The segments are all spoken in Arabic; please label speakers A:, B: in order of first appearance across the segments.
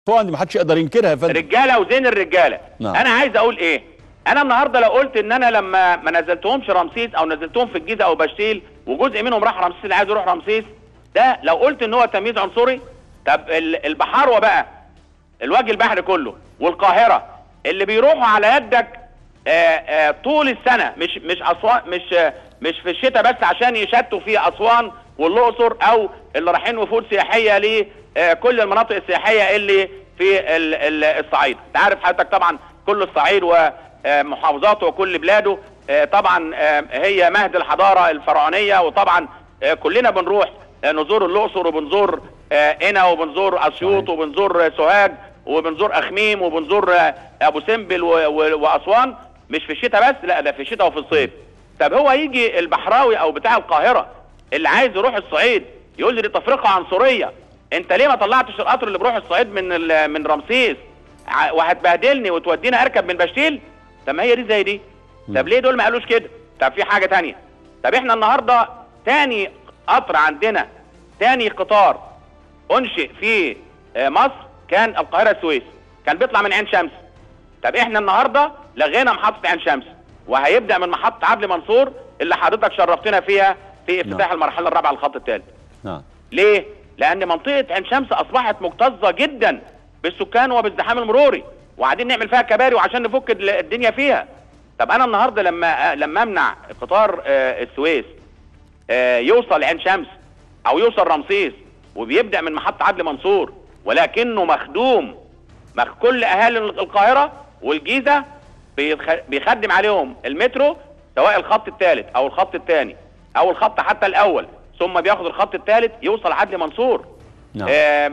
A: طبعا دي ما حدش يقدر ينكرها يا فندم.
B: رجاله وزين الرجاله.
A: نعم.
B: انا عايز اقول ايه؟ انا النهارده لو قلت ان انا لما ما نزلتهمش رمسيس او نزلتهم في الجيزه او بشتيل وجزء منهم راح رمسيس اللي عايز يروح رمسيس، ده لو قلت ان هو تمييز عنصري، طب البحار وبقى الوجه البحري كله والقاهره اللي بيروحوا على يدك طول السنه، مش اسوان، مش في الشتاء بس عشان يشتوا في اسوان والاقصر، او اللي رايحين وفود سياحيه لكل المناطق السياحيه اللي في الصعيد. انت عارف حضرتك طبعا كل الصعيد ومحافظاته وكل بلاده طبعا هي مهد الحضاره الفرعونيه، وطبعا كلنا بنروح نزور الاقصر وبنزور قنا وبنزور اسيوط وبنزور سوهاج وبنزور اخميم وبنزور ابو سمبل واسوان، مش في الشتاء بس، لا ده في الشتاء وفي الصيف. طب هو يجي البحراوي او بتاع القاهره اللي عايز يروح الصعيد يقول لي دي تفرقه عنصريه، انت ليه ما طلعتش القطر اللي بيروح الصعيد من رمسيس وهتبهدلني وتودينا اركب من بشتيل؟ طب ما هي دي زي دي. طب ليه دول ما قالوش كده؟ طب في حاجه ثانيه، طب احنا النهارده تاني قطر عندنا، تاني قطار انشئ في مصر كان القاهره السويس، كان بيطلع من عين شمس. طب احنا النهارده لغينا محطه عين شمس وهيبدا من محطه عدلي منصور اللي حضرتك شرفتنا فيها في افتتاح المرحله الرابعه للخط الثالث. ليه؟ لان منطقه عين شمس اصبحت مكتظه جدا بالسكان وبالزحام المروري، وقاعدين نعمل فيها كباري وعشان نفك الدنيا فيها. طب انا النهارده لما امنع قطار السويس يوصل عين شمس او يوصل رمسيس وبيبدا من محطه عدلي منصور، ولكنه مخدوم كل اهالي القاهره والجيزه بيخدم عليهم المترو، سواء الخط الثالث او الخط الثاني او الخط حتى الاول، ثم بياخد الخط الثالث يوصل عدلي منصور.
A: نعم.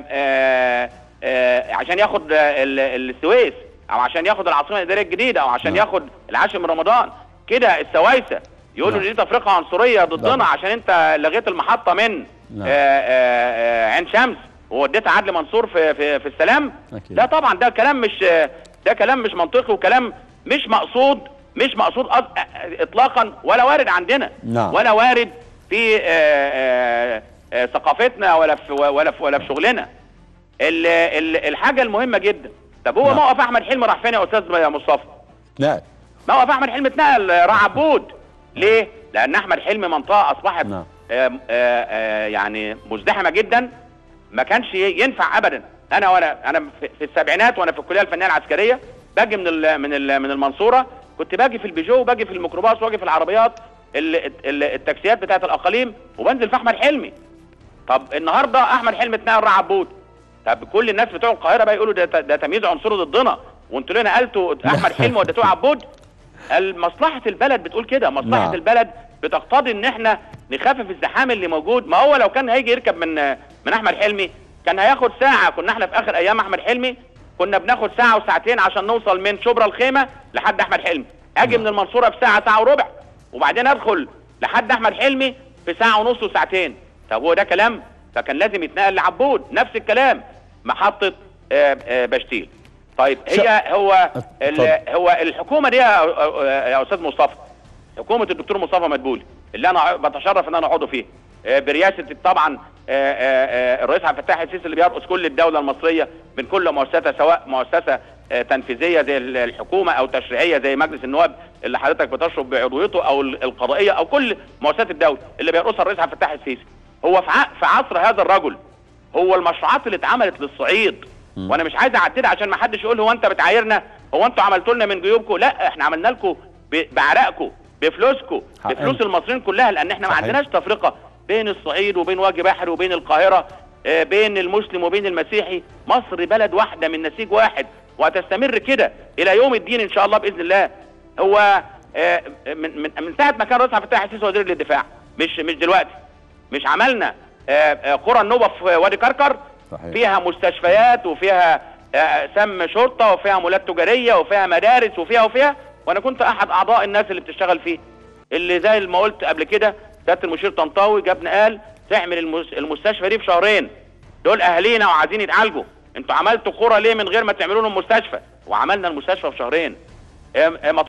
B: عشان ياخد السويس، او عشان ياخد العاصمه الاداريه الجديده، او عشان ياخد العاشر من رمضان. كده السوايسه يقولوا دي تفرقه عنصريه ضدنا عشان انت لغيت المحطه من عين شمس ووديتها عدلي منصور في السلام. لا طبعا ده كلام مش منطقي، وكلام مش مقصود اطلاقا، ولا وارد عندنا. ولا وارد في ثقافتنا ولا في شغلنا. الحاجه المهمه جدا، طب هو موقف احمد حلمي راح فين يا استاذ مصطفى؟
A: لا
B: موقف احمد حلمي اتنقل راح عبود. ليه؟ لان احمد حلمي منطقه اصبحت يعني مزدحمه جدا، ما كانش ينفع ابدا. انا في السبعينات وانا في الكليه الفنيه العسكريه باجي من المنصوره، كنت باجي في البيجو وباجي في الميكروباص واجي في العربيات التاكسيات بتاعت الاقاليم وبنزل في احمد حلمي. طب النهارده احمد حلمي اتنقل راح عبود، طب كل الناس بتوع القاهره بقى يقولوا ده تمييز عنصري ضدنا، وانتوا ليه نقلتوا احمد حلمي وديتوه عبود؟ مصلحه البلد بتقول كده، مصلحه البلد بتقتضي ان احنا نخفف الزحام اللي موجود. ما هو لو كان هيجي يركب من احمد حلمي كان هياخد ساعه، كنا احنا في اخر ايام احمد حلمي كنا بناخد ساعه وساعتين عشان نوصل من شبرا الخيمه لحد احمد حلمي، اجي من المنصوره في ساعه وربع، وبعدين ادخل لحد احمد حلمي في ساعه ونص وساعتين. طب هو ده كلام؟ فكان لازم يتنقل لعبود. نفس الكلام محطه بشتيل. طيب هو الحكومه دي يا استاذ مصطفى، حكومه الدكتور مصطفى مدبولي اللي انا بتشرف ان انا عضو فيه برئاسه طبعا الرئيس عبد الفتاح السيسي اللي بيرأس كل الدوله المصريه من كل مؤسسه، سواء مؤسسه تنفيذيه زي الحكومه او تشريعيه زي مجلس النواب اللي حضرتك بتشرف بعضويته، او القضائيه، او كل مؤسسات الدوله اللي بيرأسها الرئيس عبد الفتاح السيسي. هو في عصر هذا الرجل هو المشروعات اللي اتعملت للصعيد، وانا مش عايز اعتدي عشان ما حدش يقول هو انت بتعايرنا، هو انتوا عملتوا لنا من جيوبكم. لا، احنا عملنا لكم بعرقكم، بفلوسكم، بفلوس المصريين كلها، لان احنا ما عندناش تفرقه بين الصعيد وبين وجه بحري وبين القاهره، بين المسلم وبين المسيحي. مصر بلد واحده من نسيج واحد، وهتستمر كده الى يوم الدين ان شاء الله باذن الله. هو من ساعه ما كان الرئيس عبد الفتاح السيسي وزير للدفاع، مش دلوقتي، مش عملنا قرى النوبه في وادي كركر فيها مستشفيات وفيها سم شرطه وفيها مولات تجاريه وفيها مدارس وفيها وانا كنت احد اعضاء الناس اللي بتشتغل فيه، اللي زي ما قلت قبل كده سياده المشير طنطاوي جابنا قال تعمل المستشفى دي في شهرين، دول اهالينا وعايزين يتعالجوا، انتوا عملتوا قرى ليه من غير ما تعملوا لهم مستشفى؟ وعملنا المستشفى في شهرين.